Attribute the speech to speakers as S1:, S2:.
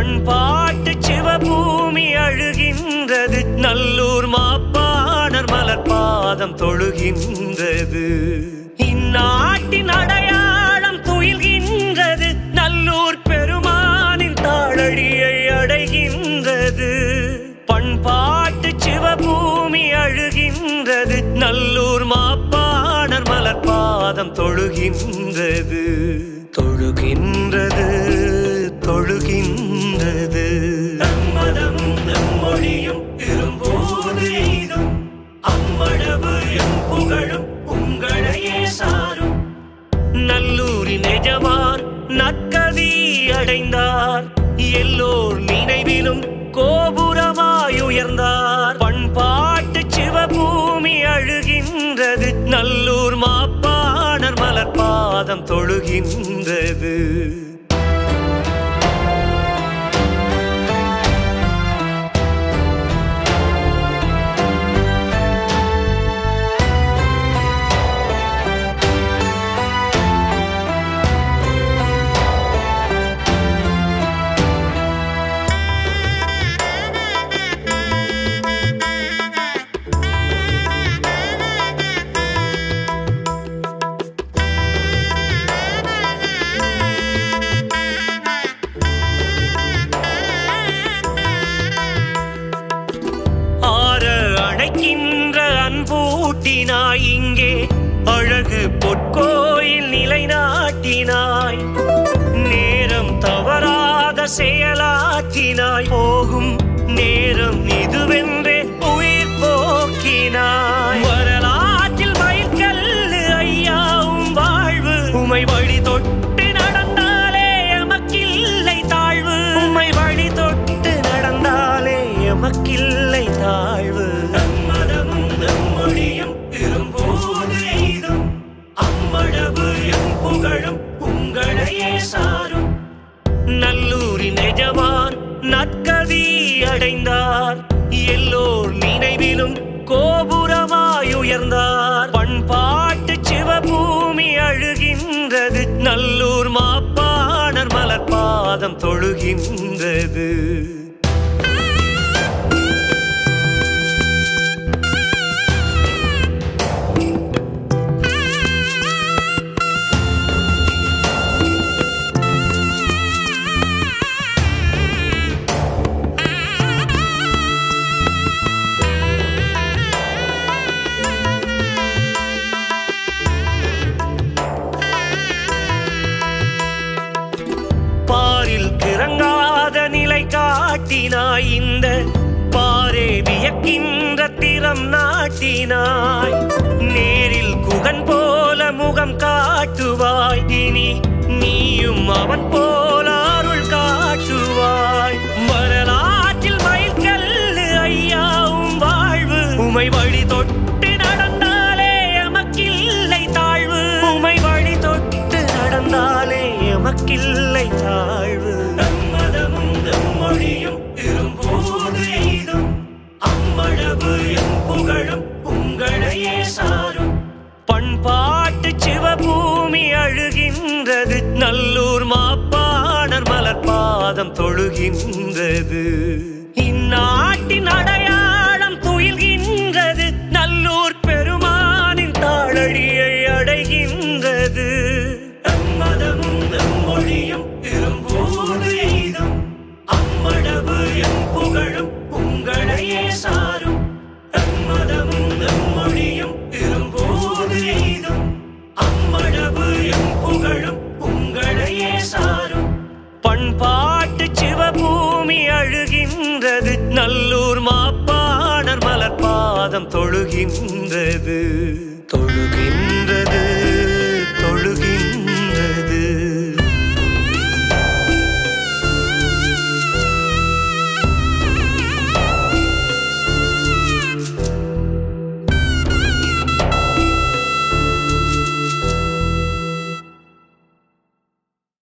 S1: பண்பாட்டு சிவபூமி அழுகின்றது, நல்லூர் மாப்பாணர் மலர் பாதம் தொழுகின்றது. இந்நாட்டின் அடையாளம் துயில்கின்றது, நல்லூர் பெருமானின் தாளடியை அடைகின்றது. பண்பாட்டு சிவபூமி அழுகின்றது, நல்லூர் மாப்பாணர் மலர் பாதம் தொழுகின்றது. தொழுகின்றது தொழுகின்றது. நம்மதமும் நம்மொழியும் திரும்போது எய்தும், அம்மளவு எம் புகழும் உங்களையே சாரும். நல்லூரின் எஜமான் நற்கதி அடைந்தார், எல்லோர் நினைவிலும் கோபுரமாய் உயர்ந்தார். பண்பாட்டு சிவபூமி அழுகின்றது, நல்லூர் மாப்பாணர் மலர் பாதம் தொழுகின்றது. அன்பூட்டினாய் இங்கே அழகு பொற்கோயில் நிலைநாட்டினாய், நேரம் தவறாத செயலாற்றினாய். போகும் நேரம் இதுவென்றே உயிர் போக்கினாய். வரலாற்றில் மைல்கல்லு ஐயாவும் வாழ்வு, உமை வழி தொட்டு நடந்தாலே எமக்கில்லை தாழ்வு. உமை வழி தொட்டு நடந்தாலே எமக்கில்லை தாழ்வு. நம்மொழியும் திரும்போது எய்தும், அம்மளவு எம் புகழும் உங்களையே சாரும். நல்லூரின் எஜமான் நற்கதி அடைந்தார், எல்லோர் நினைவிலும் கோபுரமாய் உயர்ந்தார். பண்பாட்டு சிவபூமி அழுகின்றது, நல்லூர் மாப்பாணர் மலர் பாதம் தொழுகின்றது. கிறங்காத நிலை காட்டினாய், இந்த பாரே வியக்கின்ற திறம் நாட்டினாய். நேரில் குகன் போல முகம் காட்டுவாய், இனி நீயும் அவன் போல அருள் காட்டுவாய். வரலாற்றில் மைல்கல்லு ஐயாவும் வாழ்வு, உமை வழி தொட்டு நடந்தாலே எமக்கில்லை தாழ்வு. உமை வழி தொட்டு நடந்தாலே எமக்கில்லை தாழ்வு. நம்மதமும் நம்மொழியும் திரும்போது எய்தும், அம்மளவு எம் புகழும் உங்களையே சாரும். பண்பாட்டு சிவபூமி அழுகின்றது, நல்லூர் மாப்பாணர் மலர் பாதம் தொழுகின்றது. இந்நாட்டின் அடையாளம் துயில்கின்றது, நல்லூர் பெருமானின் தாளடியை அடைகின்றது. நம்மதமும் நம்மொழியும் திரும்போது எய்தும், அம்மளவு எம் புகழும் உங்களையே சாரும். நம்மதமும் நம்மொழியும் திரும்போது எய்தும், அம்மளவு எம் புகழும் உங்களையே சாரும். பண்பாட்டு சிவபூமி அழுகின்றது, நல்லூர் மாப்பாணர் மலர் பாதம் தொழுகின்றது. தொழுகின்ற